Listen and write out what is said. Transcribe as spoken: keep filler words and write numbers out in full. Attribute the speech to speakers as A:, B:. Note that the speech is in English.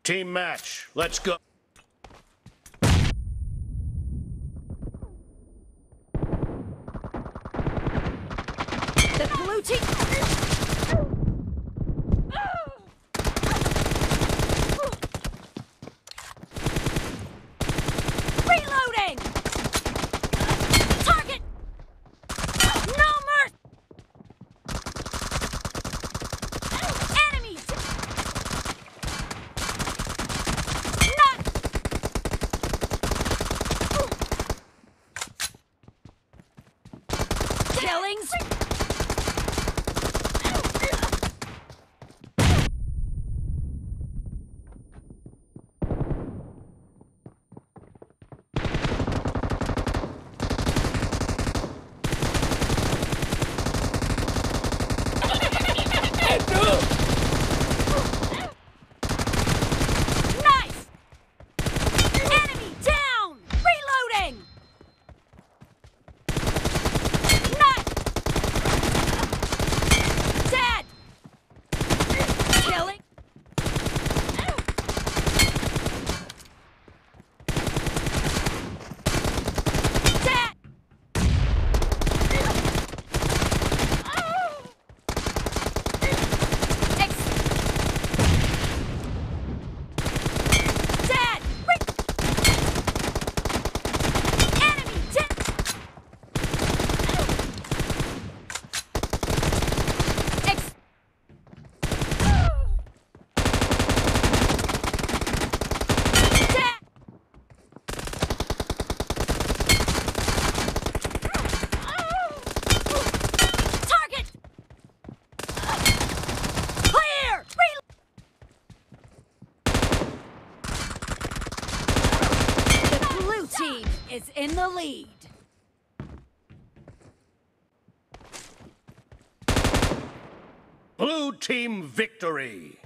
A: Team match. Let's go.
B: The blue team. Reloading. Target. No mercy. Enemies. Not. Killings. Nice! Enemy down! Reloading! Nice! Dead! Killing! Dead! Ex- Dead! Re- Enemy dead! Ex- Dead! Target! Clear! Re- The blue team is in the lead.
A: Blue team victory.